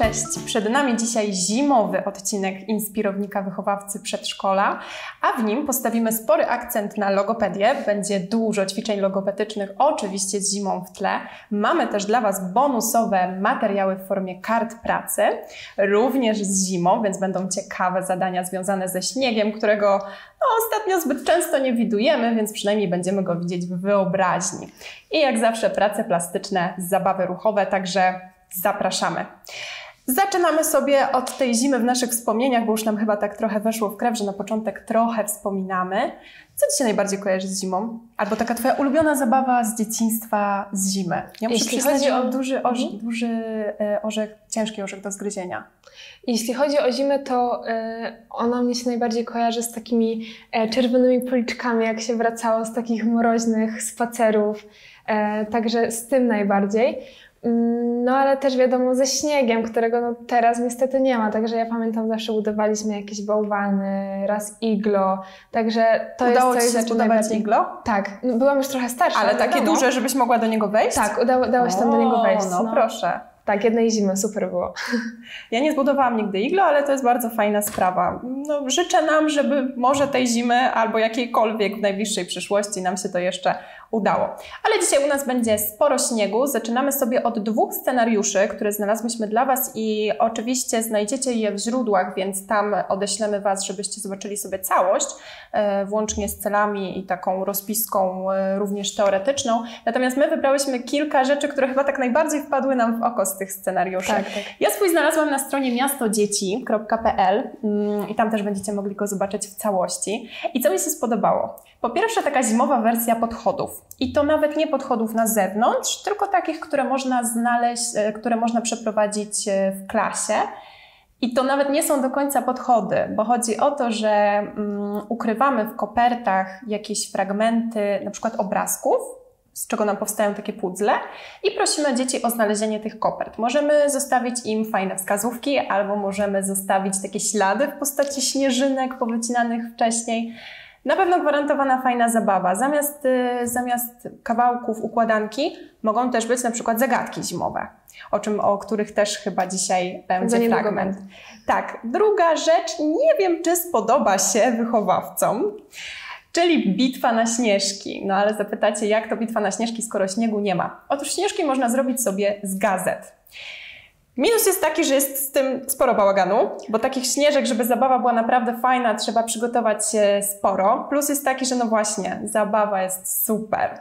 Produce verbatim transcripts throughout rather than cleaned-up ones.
Cześć! Przed nami dzisiaj zimowy odcinek Inspirownika Wychowawcy Przedszkola, a w nim postawimy spory akcent na logopedię. Będzie dużo ćwiczeń logopedycznych, oczywiście z zimą w tle. Mamy też dla Was bonusowe materiały w formie kart pracy, również z zimą, więc będą ciekawe zadania związane ze śniegiem, którego no, ostatnio zbyt często nie widujemy, więc przynajmniej będziemy go widzieć w wyobraźni. I jak zawsze prace plastyczne, zabawy ruchowe, także zapraszamy. Zaczynamy sobie od tej zimy w naszych wspomnieniach, bo już nam chyba tak trochę weszło w krew, że na początek trochę wspominamy. Co Ci się najbardziej kojarzy z zimą? Albo taka Twoja ulubiona zabawa z dzieciństwa z zimy? Ja muszę Jeśli przyznać, chodzi o duży, orze, duży orzech, ciężki orzech do zgryzienia. Jeśli chodzi o zimę, to y, ona mnie się najbardziej kojarzy z takimi e, czerwonymi policzkami, jak się wracało z takich mroźnych spacerów. E, także z tym najbardziej. No ale też wiadomo ze śniegiem, którego no teraz niestety nie ma, także ja pamiętam zawsze budowaliśmy jakieś bałwany, raz iglo, także to Udało jest Ci się zbudować iglo? Tak, no, byłam już trochę starsza. Ale takie wiadomo. duże, żebyś mogła do niego wejść? Tak, udało, udało się tam do niego wejść. No, no proszę. Tak, jednej zimy, super było. Ja nie zbudowałam nigdy iglo, ale to jest bardzo fajna sprawa. No, życzę nam, żeby może tej zimy albo jakiejkolwiek w najbliższej przyszłości nam się to jeszcze udało. Ale dzisiaj u nas będzie sporo śniegu. Zaczynamy sobie od dwóch scenariuszy, które znalazłyśmy dla Was i oczywiście znajdziecie je w źródłach, więc tam odeślemy Was, żebyście zobaczyli sobie całość, e, włącznie z celami i taką rozpiską e, również teoretyczną. Natomiast my wybrałyśmy kilka rzeczy, które chyba tak najbardziej wpadły nam w oko z tych scenariuszy. Tak, tak. Ja swój znalazłam na stronie miastodzieci kropka p l i tam też będziecie mogli go zobaczyć w całości. I co mi się spodobało? Po pierwsze taka zimowa wersja podchodów. I to nawet nie podchodów na zewnątrz, tylko takich, które można znaleźć, które można przeprowadzić w klasie. I to nawet nie są do końca podchody, bo chodzi o to, że um, ukrywamy w kopertach jakieś fragmenty, na przykład obrazków, z czego nam powstają takie puzzle i prosimy dzieci o znalezienie tych kopert. Możemy zostawić im fajne wskazówki albo możemy zostawić takie ślady w postaci śnieżynek powycinanych wcześniej. Na pewno gwarantowana fajna zabawa. Zamiast, y, zamiast kawałków układanki mogą też być na przykład zagadki zimowe, o czym, o których też chyba dzisiaj będzie fragment. Tak. Druga rzecz, nie wiem czy spodoba się wychowawcom, czyli bitwa na śnieżki. No ale zapytacie, jak to bitwa na śnieżki, skoro śniegu nie ma? Otóż śnieżki można zrobić sobie z gazet. Minus jest taki, że jest z tym sporo bałaganu, bo takich śnieżek, żeby zabawa była naprawdę fajna, trzeba przygotować sporo. Plus jest taki, że no właśnie, zabawa jest super.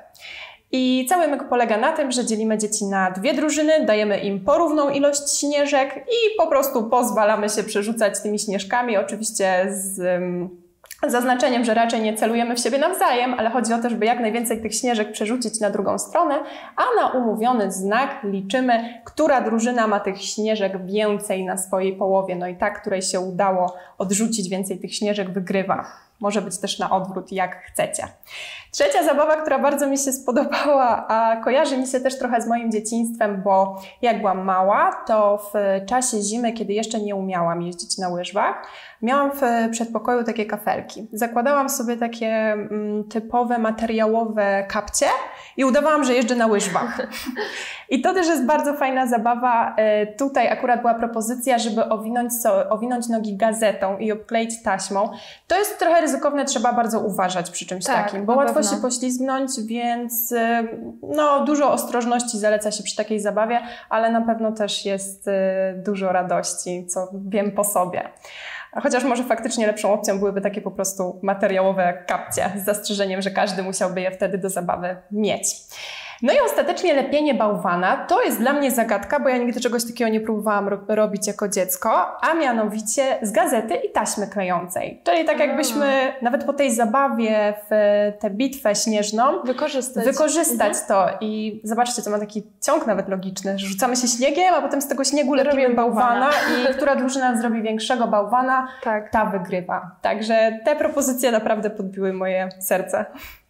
I cały myk polega na tym, że dzielimy dzieci na dwie drużyny, dajemy im porówną ilość śnieżek i po prostu pozwalamy się przerzucać tymi śnieżkami, oczywiście z zaznaczeniem, że raczej nie celujemy w siebie nawzajem, ale chodzi o to, żeby jak najwięcej tych śnieżek przerzucić na drugą stronę, a na umówiony znak liczymy, która drużyna ma tych śnieżek więcej na swojej połowie. No i ta, której się udało odrzucić więcej tych śnieżek, wygrywa. Może być też na odwrót, jak chcecie. Trzecia zabawa, która bardzo mi się spodobała, a kojarzy mi się też trochę z moim dzieciństwem, bo jak byłam mała, to w czasie zimy, kiedy jeszcze nie umiałam jeździć na łyżwach, miałam w przedpokoju takie kafelki. Zakładałam sobie takie mm, typowe materiałowe kapcie i udawałam, że jeżdżę na łyżwach. I to też jest bardzo fajna zabawa. Tutaj akurat była propozycja, żeby owinąć, so, owinąć nogi gazetą i obkleić taśmą. To jest trochę ryzykowne, trzeba bardzo uważać przy czymś tak, takim, bo łatwo się poślizgnąć, więc no, dużo ostrożności zaleca się przy takiej zabawie, ale na pewno też jest dużo radości, co wiem po sobie. Chociaż może faktycznie lepszą opcją byłyby takie po prostu materiałowe kapcie, z zastrzeżeniem, że każdy musiałby je wtedy do zabawy mieć. No i ostatecznie lepienie bałwana to jest dla mnie zagadka, bo ja nigdy czegoś takiego nie próbowałam ro robić jako dziecko, a mianowicie z gazety i taśmy klejącej. Czyli tak jakbyśmy nawet po tej zabawie w tę bitwę śnieżną wykorzystać, wykorzystać mhm. to i zobaczcie, to ma taki ciąg nawet logiczny, że rzucamy się śniegiem, a potem z tego śniegu lepimy bałwana i która drużyna zrobi większego bałwana, tak. ta wygrywa. Także te propozycje naprawdę podbiły moje serce.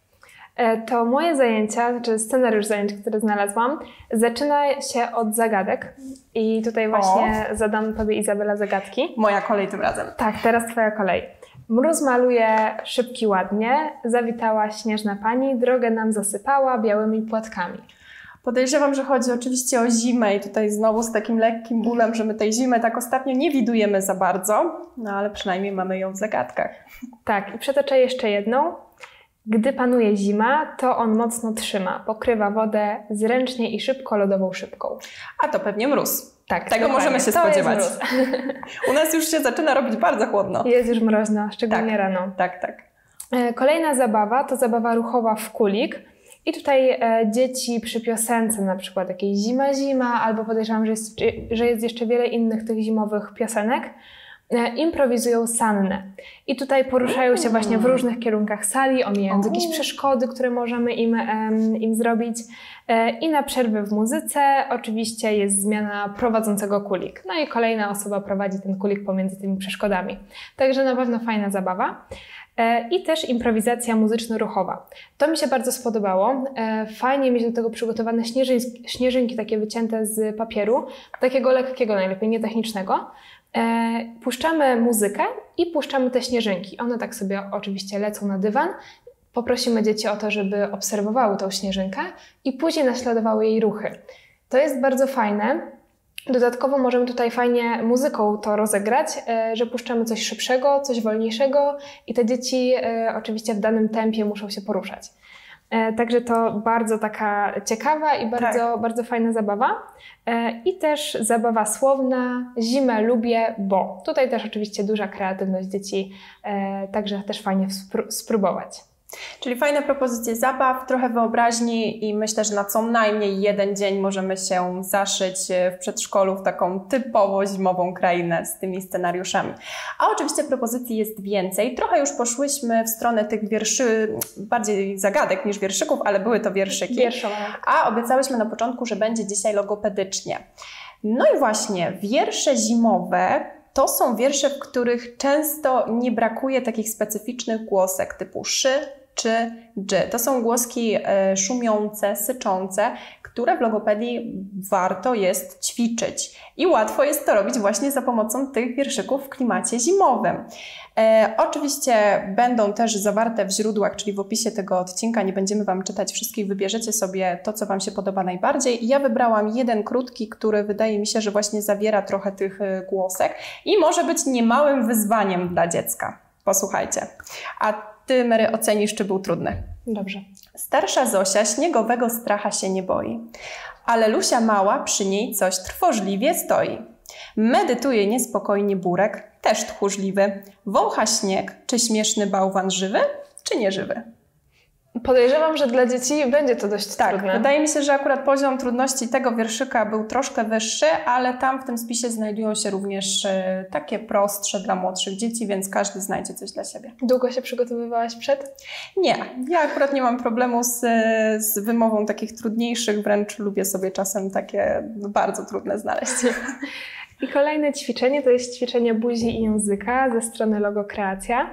To moje zajęcia, znaczy scenariusz zajęć, który znalazłam, zaczyna się od zagadek i tutaj właśnie o. zadam Tobie, Izabela, zagadki. Moja kolej tym razem. Tak, teraz Twoja kolej. Mróz maluje szybki ładnie, zawitała śnieżna pani, drogę nam zasypała białymi płatkami. Podejrzewam, że chodzi oczywiście o zimę i tutaj znowu z takim lekkim bólem, że my tej zimy tak ostatnio nie widujemy za bardzo, no ale przynajmniej mamy ją w zagadkach. Tak, i przytoczę jeszcze jedną. Gdy panuje zima, to on mocno trzyma, pokrywa wodę zręcznie i szybko lodową szybką. A to pewnie mróz. Tak, tego możemy się to spodziewać. Jest mróz. U nas już się zaczyna robić bardzo chłodno. Jest już mroźno, szczególnie tak, rano. Tak, tak. Kolejna zabawa to zabawa ruchowa w kulik. I tutaj e, dzieci przy piosence, na przykład jakiejś zima, zima, albo podejrzewam, że jest, że jest jeszcze wiele innych tych zimowych piosenek, e, improwizują sannę. I tutaj poruszają się właśnie w różnych kierunkach sali, omijając O. jakieś przeszkody, które możemy im, e, im zrobić. E, I na przerwę w muzyce oczywiście jest zmiana prowadzącego kulik. No i kolejna osoba prowadzi ten kulik pomiędzy tymi przeszkodami. Także na pewno fajna zabawa. I też improwizacja muzyczno-ruchowa. To mi się bardzo spodobało. Fajnie mieć do tego przygotowane śnieżynki, śnieżynki takie wycięte z papieru, takiego lekkiego najlepiej, nie technicznego. Puszczamy muzykę i puszczamy te śnieżynki. One tak sobie oczywiście lecą na dywan. Poprosimy dzieci o to, żeby obserwowały tą śnieżynkę i później naśladowały jej ruchy. To jest bardzo fajne. Dodatkowo możemy tutaj fajnie muzyką to rozegrać, że puszczamy coś szybszego, coś wolniejszego i te dzieci oczywiście w danym tempie muszą się poruszać. Także to bardzo taka ciekawa i bardzo, tak. bardzo fajna zabawa. I też zabawa słowna, zimę lubię, bo tutaj też oczywiście duża kreatywność dzieci, także też fajnie spróbować. Czyli fajne propozycje zabaw, trochę wyobraźni i myślę, że na co najmniej jeden dzień możemy się zaszyć w przedszkolu w taką typowo zimową krainę z tymi scenariuszami. A oczywiście propozycji jest więcej. Trochę już poszłyśmy w stronę tych wierszy, bardziej zagadek niż wierszyków, ale były to wierszyki. Wierszowe. A obiecałyśmy na początku, że będzie dzisiaj logopedycznie. No i właśnie wiersze zimowe to są wiersze, w których często nie brakuje takich specyficznych głosek typu szy, czy, dży. To są głoski e, szumiące, syczące, które w logopedii warto jest ćwiczyć. I łatwo jest to robić właśnie za pomocą tych wierszyków w klimacie zimowym. E, oczywiście będą też zawarte w źródłach, czyli w opisie tego odcinka. Nie będziemy Wam czytać wszystkich, wybierzecie sobie to, co Wam się podoba najbardziej. Ja wybrałam jeden krótki, który wydaje mi się, że właśnie zawiera trochę tych głosek i może być niemałym wyzwaniem dla dziecka. Posłuchajcie. A Ty, Mary, ocenisz, czy był trudny. Dobrze. Starsza Zosia śniegowego stracha się nie boi, ale Lusia mała przy niej coś trwożliwie stoi. Medytuje niespokojnie Burek, też tchórzliwy. Wącha śnieg, czy śmieszny bałwan żywy, czy nieżywy? Podejrzewam, że dla dzieci będzie to dość tak, trudne. Wydaje mi się, że akurat poziom trudności tego wierszyka był troszkę wyższy, ale tam w tym spisie znajdują się również e, takie prostsze dla młodszych dzieci, więc każdy znajdzie coś dla siebie. Długo się przygotowywałaś przed? Nie, ja akurat nie mam problemu z, z wymową takich trudniejszych, wręcz lubię sobie czasem takie bardzo trudne znaleźć. I kolejne ćwiczenie to jest ćwiczenie buzi i języka ze strony Logokreacja.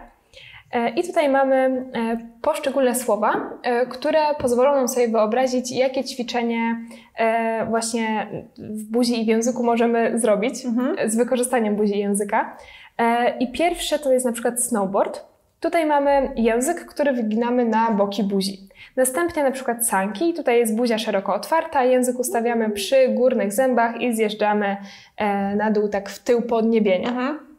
I tutaj mamy poszczególne słowa, które pozwolą nam sobie wyobrazić, jakie ćwiczenie właśnie w buzi i w języku możemy zrobić mhm. z wykorzystaniem buzi i języka. I pierwsze to jest na przykład snowboard. Tutaj mamy język, który wyginamy na boki buzi. Następnie na przykład sanki. Tutaj jest buzia szeroko otwarta, język ustawiamy przy górnych zębach i zjeżdżamy na dół tak w tył podniebienia. Mhm.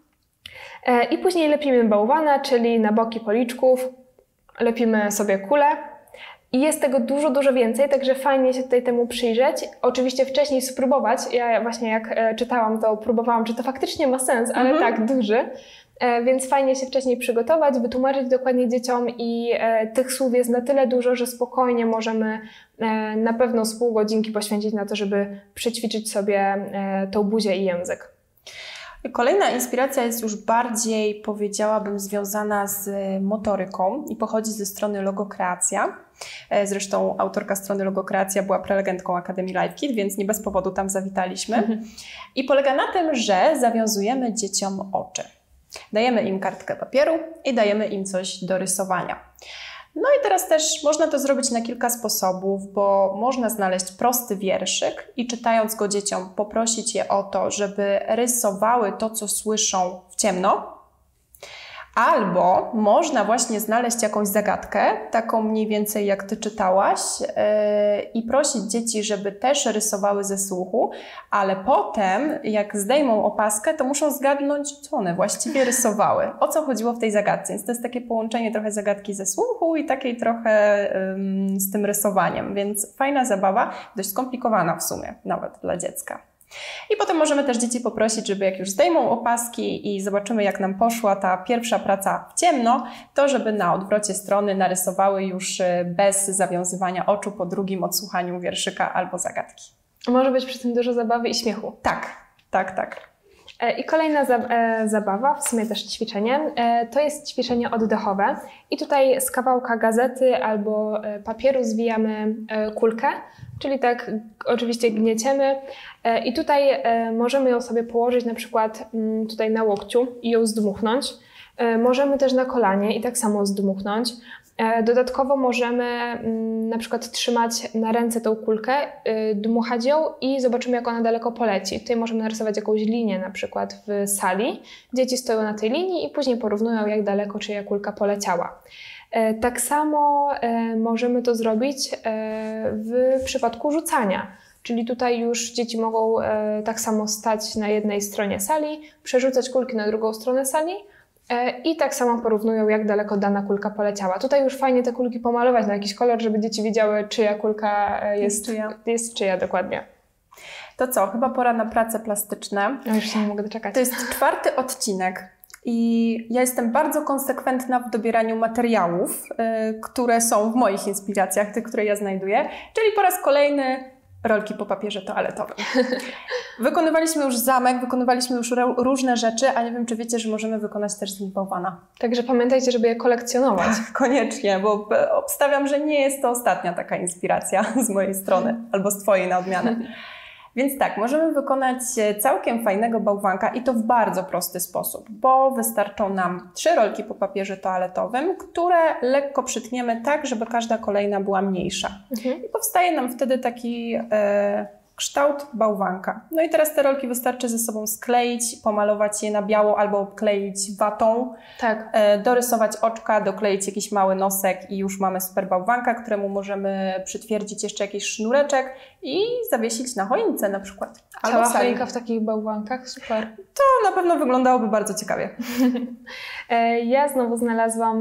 I później lepimy bałwana, czyli na boki policzków, lepimy sobie kulę i jest tego dużo, dużo więcej, także fajnie się tutaj temu przyjrzeć. Oczywiście wcześniej spróbować, ja właśnie jak czytałam, to próbowałam, czy to faktycznie ma sens, ale mhm. tak duży, więc fajnie się wcześniej przygotować, wytłumaczyć dokładnie dzieciom i tych słów jest na tyle dużo, że spokojnie możemy na pewno z pół godzinki poświęcić na to, żeby przećwiczyć sobie tą buzię i język. Kolejna inspiracja jest już bardziej, powiedziałabym, związana z motoryką i pochodzi ze strony Logokreacja. Zresztą autorka strony Logokreacja była prelegentką Akademii LiveKid, więc nie bez powodu tam zawitaliśmy. I polega na tym, że zawiązujemy dzieciom oczy. Dajemy im kartkę papieru i dajemy im coś do rysowania. No i teraz też można to zrobić na kilka sposobów, bo można znaleźć prosty wierszyk i czytając go dzieciom poprosić je o to, żeby rysowały to, co słyszą w ciemno. Albo można właśnie znaleźć jakąś zagadkę, taką mniej więcej jak Ty czytałaś, yy, i prosić dzieci, żeby też rysowały ze słuchu, ale potem jak zdejmą opaskę, to muszą zgadnąć, co one właściwie rysowały. O co chodziło w tej zagadce. Więc to jest takie połączenie trochę zagadki ze słuchu i takiej trochę yy, z tym rysowaniem. Więc fajna zabawa, dość skomplikowana w sumie, nawet dla dziecka. I potem możemy też dzieci poprosić, żeby jak już zdejmą opaski i zobaczymy, jak nam poszła ta pierwsza praca w ciemno, to żeby na odwrocie strony narysowały już bez zawiązywania oczu po drugim odsłuchaniu wierszyka albo zagadki. Może być przy tym dużo zabawy i śmiechu. Tak, tak, tak. I kolejna zabawa, w sumie też ćwiczenie, to jest ćwiczenie oddechowe. I tutaj z kawałka gazety albo papieru zwijamy kulkę, czyli tak oczywiście gnieciemy i tutaj możemy ją sobie położyć na przykład tutaj na łokciu i ją zdmuchnąć. Możemy też na kolanie i tak samo zdmuchnąć. Dodatkowo możemy na przykład trzymać na ręce tą kulkę, dmuchać ją i zobaczymy, jak ona daleko poleci. Tutaj możemy narysować jakąś linię na przykład w sali. Dzieci stoją na tej linii i później porównują, jak daleko czyja kulka poleciała. Tak samo możemy to zrobić w przypadku rzucania. Czyli tutaj już dzieci mogą tak samo stać na jednej stronie sali, przerzucać kulki na drugą stronę sali, i tak samo porównują, jak daleko dana kulka poleciała. Tutaj już fajnie te kulki pomalować na jakiś kolor, żeby dzieci wiedziały, czyja kulka jest czyja, jest czyja dokładnie. To co? Chyba pora na prace plastyczne. Ja już się nie mogę doczekać. To jest czwarty odcinek i ja jestem bardzo konsekwentna w dobieraniu materiałów, yy, które są w moich inspiracjach, tych, które ja znajduję. Czyli po raz kolejny rolki po papierze toaletowym. Wykonywaliśmy już zamek, wykonywaliśmy już różne rzeczy, a nie wiem, czy wiecie, że możemy wykonać też z nich bałwana. Także pamiętajcie, żeby je kolekcjonować. Tak, koniecznie, bo obstawiam, że nie jest to ostatnia taka inspiracja z mojej strony, albo z Twojej na odmianę. Więc tak, możemy wykonać całkiem fajnego bałwanka i to w bardzo prosty sposób, bo wystarczą nam trzy rolki po papierze toaletowym, które lekko przytniemy tak, żeby każda kolejna była mniejsza. Mhm. I powstaje nam wtedy taki e, kształt bałwanka. No i teraz te rolki wystarczy ze sobą skleić, pomalować je na biało albo obkleić watą, tak. e, dorysować oczka, dokleić jakiś mały nosek i już mamy super bałwanka, któremu możemy przytwierdzić jeszcze jakiś sznureczek i zawiesić na choince na przykład. Albo cała choinka w takich bałwankach, super. To na pewno wyglądałoby bardzo ciekawie. Ja znowu znalazłam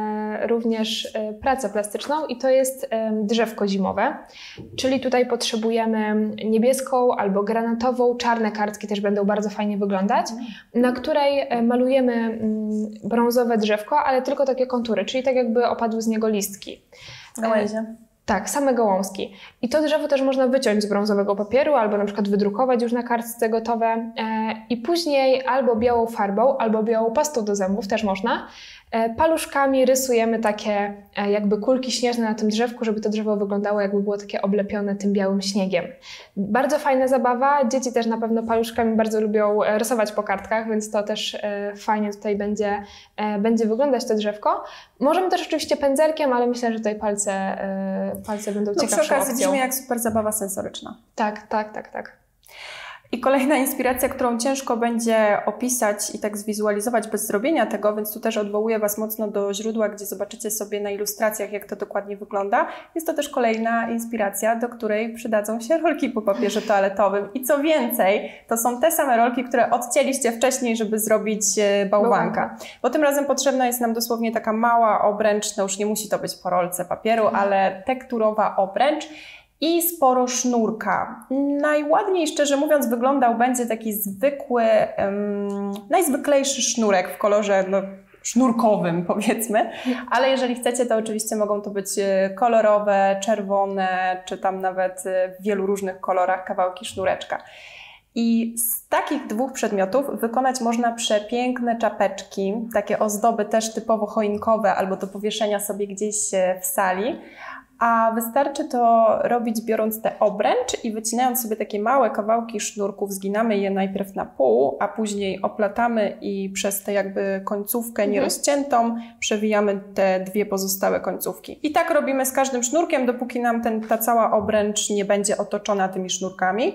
również pracę plastyczną i to jest drzewko zimowe, czyli tutaj potrzebujemy niebieską albo granatową, czarne kartki też będą bardzo fajnie wyglądać, na której malujemy brązowe drzewko, ale tylko takie kontury, czyli tak jakby opadły z niego listki. Gałęzie. Tak, same gałązki. I to drzewo też można wyciąć z brązowego papieru albo na przykład wydrukować już na kartce gotowe e, i później albo białą farbą, albo białą pastą do zębów też można. E, paluszkami rysujemy takie e, jakby kulki śnieżne na tym drzewku, żeby to drzewo wyglądało, jakby było takie oblepione tym białym śniegiem. Bardzo fajna zabawa. Dzieci też na pewno paluszkami bardzo lubią rysować po kartkach, więc to też e, fajnie tutaj będzie, e, będzie wyglądać to drzewko. Możemy też oczywiście pędzelkiem, ale myślę, że tutaj palce, e, palce będą no, ciekawszą przy okazji opcją. brzmi jak super zabawa sensoryczna. Tak, tak, tak, tak. I kolejna inspiracja, którą ciężko będzie opisać i tak zwizualizować bez zrobienia tego, więc tu też odwołuję Was mocno do źródła, gdzie zobaczycie sobie na ilustracjach, jak to dokładnie wygląda. Jest to też kolejna inspiracja, do której przydadzą się rolki po papierze toaletowym. I co więcej, to są te same rolki, które odcięliście wcześniej, żeby zrobić bałwanka. Bo tym razem potrzebna jest nam dosłownie taka mała obręcz, no już nie musi to być po rolce papieru, ale tekturowa obręcz. I sporo sznurka. Najładniej, szczerze mówiąc, wyglądał będzie taki zwykły, um, najzwyklejszy sznurek w kolorze no, sznurkowym, powiedzmy. Ale jeżeli chcecie, to oczywiście mogą to być kolorowe, czerwone, czy tam nawet w wielu różnych kolorach kawałki sznureczka. I z takich dwóch przedmiotów wykonać można przepiękne czapeczki, takie ozdoby też typowo choinkowe albo do powieszenia sobie gdzieś w sali. A wystarczy to robić biorąc tę obręcz i wycinając sobie takie małe kawałki sznurków, zginamy je najpierw na pół, a później oplatamy i przez tę jakby końcówkę mhm. nierozciętą przewijamy te dwie pozostałe końcówki. I tak robimy z każdym sznurkiem, dopóki nam ten, ta cała obręcz nie będzie otoczona tymi sznurkami.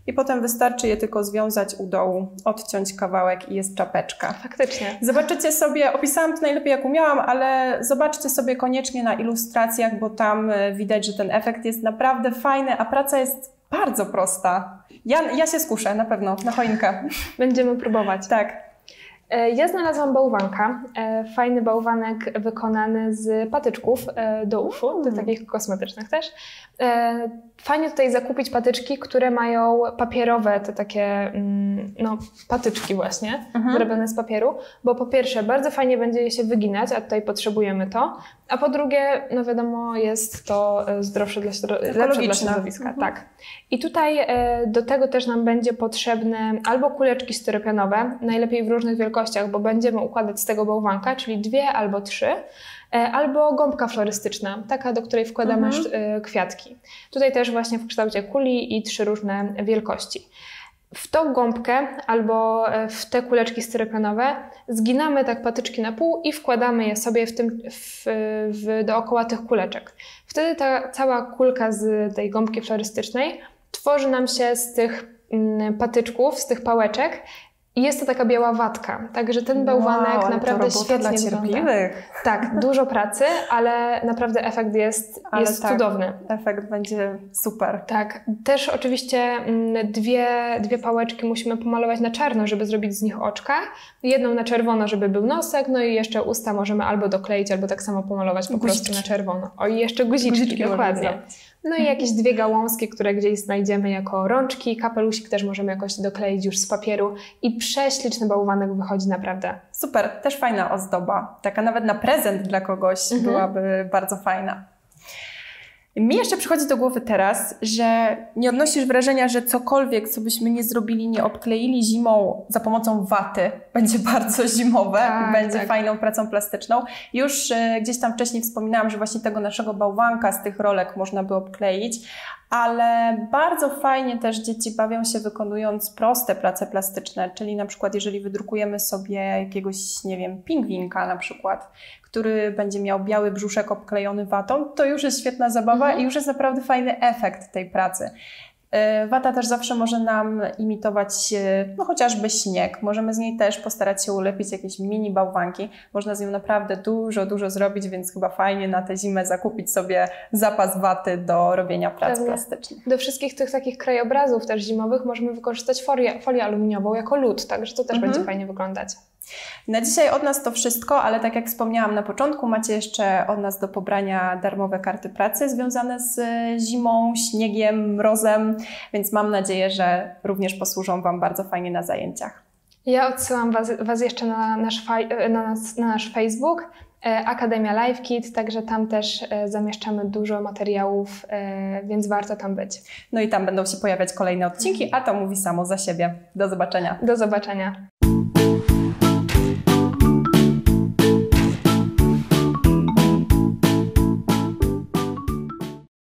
i potem wystarczy je tylko związać u dołu, odciąć kawałek i jest czapeczka. Faktycznie. Zobaczycie sobie, opisałam to najlepiej jak umiałam, ale zobaczcie sobie koniecznie na ilustracjach, bo tam widać, że ten efekt jest naprawdę fajny, a praca jest bardzo prosta. Ja, ja się skuszę na pewno na choinkę. Będziemy próbować. Tak. Ja znalazłam bałwanka, fajny bałwanek wykonany z patyczków do uszu, do takich kosmetycznych też. Fajnie tutaj zakupić patyczki, które mają papierowe, te takie no, patyczki właśnie, mhm. zrobione z papieru, bo po pierwsze bardzo fajnie będzie je się wyginać, a tutaj potrzebujemy to, a po drugie, no wiadomo, jest to zdrowsze dla, lepsze dla środowiska. Mhm. Tak. I tutaj do tego też nam będzie potrzebne albo kuleczki styropianowe, najlepiej w różnych wielkościach, bo będziemy układać z tego bałwanka, czyli dwie albo trzy, albo gąbka florystyczna, taka, do której wkładamy mhm. kwiatki. Tutaj też właśnie w kształcie kuli i trzy różne wielkości. W tą gąbkę albo w te kuleczki styropianowe zginamy tak patyczki na pół i wkładamy je sobie w tym, w, w, dookoła tych kuleczek. Wtedy ta cała kulka z tej gąbki florystycznej tworzy nam się z tych patyczków, z tych pałeczek. I jest to taka biała watka, także ten bałwanek wow, naprawdę świetnie dla cierpliwych. Tak, dużo pracy, ale naprawdę efekt jest, jest tak, cudowny. Efekt będzie super. Tak, też oczywiście dwie, dwie pałeczki musimy pomalować na czarno, żeby zrobić z nich oczka. Jedną na czerwono, żeby był nosek, no i jeszcze usta możemy albo dokleić, albo tak samo pomalować po guziczki. prostu na czerwono. O i jeszcze guziczki, guziczki dokładnie. No i jakieś dwie gałązki, które gdzieś znajdziemy jako rączki, kapelusik też możemy jakoś dokleić już z papieru i prześliczny bałwanek wychodzi naprawdę. Super, też fajna ozdoba. Taka nawet na prezent dla kogoś mhm. byłaby bardzo fajna. Mi jeszcze przychodzi do głowy teraz, że nie odnosisz wrażenia, że cokolwiek, co byśmy nie zrobili, nie obkleili zimą za pomocą waty, będzie bardzo zimowe, tak, będzie tak. fajną pracą plastyczną. Już e, gdzieś tam wcześniej wspominałam, że właśnie tego naszego bałwanka z tych rolek można by obkleić, ale bardzo fajnie też dzieci bawią się wykonując proste prace plastyczne, czyli na przykład jeżeli wydrukujemy sobie jakiegoś, nie wiem, pingwinka na przykład, który będzie miał biały brzuszek obklejony watą, to już jest świetna zabawa mhm. i już jest naprawdę fajny efekt tej pracy. Wata też zawsze może nam imitować no, chociażby śnieg. Możemy z niej też postarać się ulepić jakieś mini bałwanki. Można z nią naprawdę dużo, dużo zrobić, więc chyba fajnie na tę zimę zakupić sobie zapas waty do robienia prac Pewnie. plastycznych. Do wszystkich tych takich krajobrazów też zimowych możemy wykorzystać folię, folię aluminiową jako lód, także to też mhm. będzie fajnie wyglądać. Na dzisiaj od nas to wszystko, ale tak jak wspomniałam na początku, macie jeszcze od nas do pobrania darmowe karty pracy związane z zimą, śniegiem, mrozem, więc mam nadzieję, że również posłużą Wam bardzo fajnie na zajęciach. Ja odsyłam Was, was jeszcze na nasz, na, nas, na nasz Facebook, Akademia Life Kit, także tam też zamieszczamy dużo materiałów, więc warto tam być. No i tam będą się pojawiać kolejne odcinki, a to mówi samo za siebie. Do zobaczenia. Do zobaczenia.